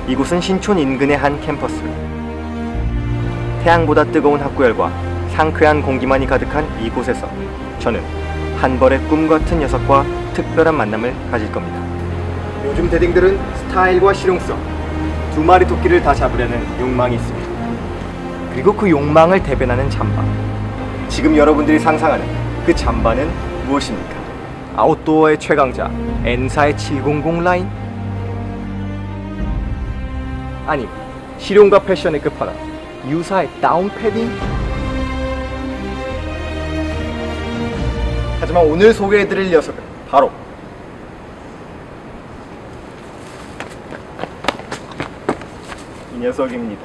이곳은 신촌 인근의 한 캠퍼스. 태양보다 뜨거운 학구열과 상쾌한 공기만이 가득한 이곳에서 저는 한 벌의 꿈 같은 녀석과 특별한 만남을 가질 겁니다. 요즘 대딩들은 스타일과 실용성, 두 마리 토끼를 다 잡으려는 욕망이 있습니다. 그리고 그 욕망을 대변하는 잠바. 지금 여러분들이 상상하는 그 잠바는 무엇입니까? 아웃도어의 최강자 N사의 700 라인? 아니, 실용과 패션의 끝판왕 유사의 다운 패딩? 하지만 오늘 소개해드릴 녀석은 바로 이 녀석입니다.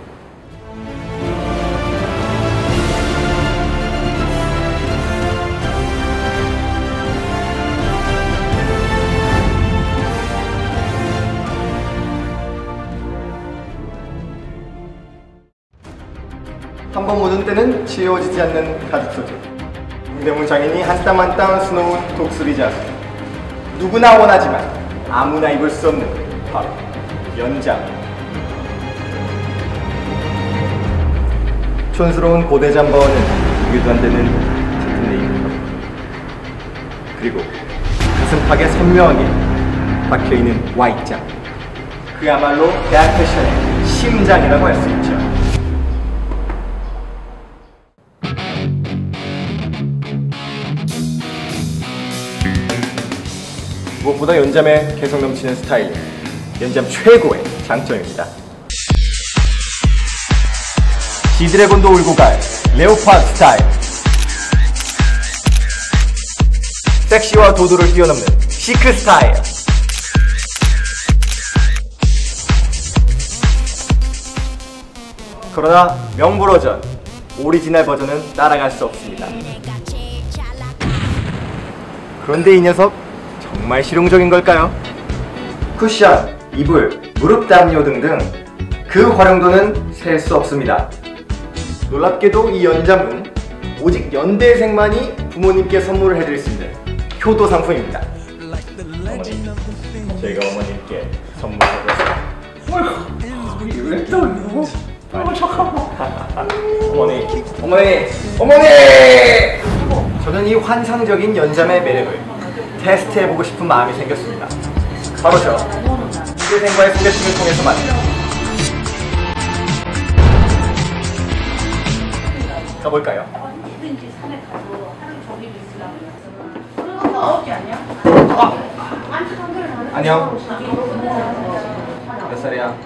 한번 묻은 때는 지워지지 않는 가죽 소재. 동대문 장인이 한 땀 한 땀 수놓은 독수리 자수. 누구나 원하지만 아무나 입을 수 없는 바로 연장. 촌스러운 고대 잠바와는 비교도 안 되는 짙은 네이비. 그리고 가슴팍에 선명하게 박혀있는 Y자. 그야말로 대학 패션의 심장이라고 할 수 있죠. 무엇보다 연잠의 개성 넘치는 스타일이 연잠 최고의 장점입니다. 지드래곤도 울고 갈 레오파드 스타일. 섹시와 도도를 뛰어넘는 시크 스타일. 그러나 명불허전 오리지널 버전은 따라갈 수 없습니다. 그런데 이 녀석 정말 실용적인 걸까요? 쿠션, 이불, 무릎 담요 등등 그 활용도는 셀 수 없습니다. 놀랍게도 이 연잠은 오직 연대생만이 부모님께 선물을 해드릴 수 있는 효도 상품입니다. 어머니, 저희가 어머님께 선물해드렸습니다. 어이구, 왜 또 이거? 어머니, 어머니, 어머니! 저는 이 환상적인 연잠의 매력을 테스트해보고 싶은 마음이 생겼습니다. 바로 저 연대생과의 소개팅을 통해서만. 가볼까요? 안녕. 몇 살이야?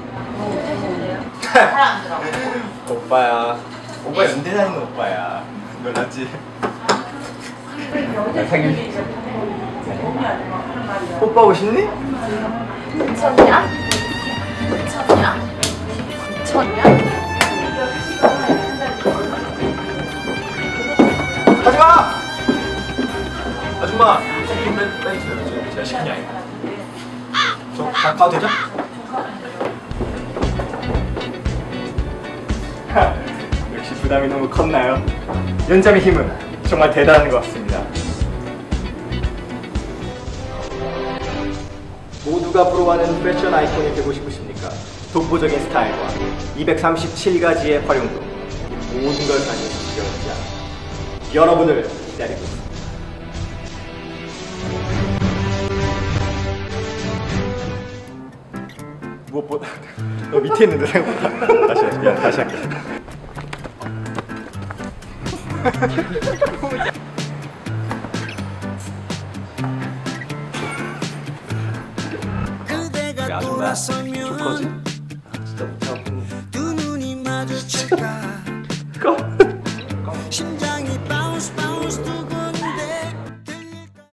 오빠야. 오빠 연대 다니는 오빠야. 놀랐지? 사귀. 오빠 오셨니? 미쳤냐? 미쳤냐? 미쳤냐? 하지마! 아줌마! 좀 빼주세요. 제가 시킨 게 아니고. 저 가도 되죠? 역시 부담이 너무 컸나요? 연잠의 힘은 정말 대단한 것 같습니다. 모두가 부러워하는 패션 아이콘이 되고 싶으십니까? 독보적인 스타일과 237가지의 활용도, 모든 걸 가진 연잠, 여러분을 기다리고 있습니다. 무엇보다 너 밑에 있는데 생각보다. 다시 할게. 미안, 다시 할게. 아줌마 줄 거지? 진짜 못 참고.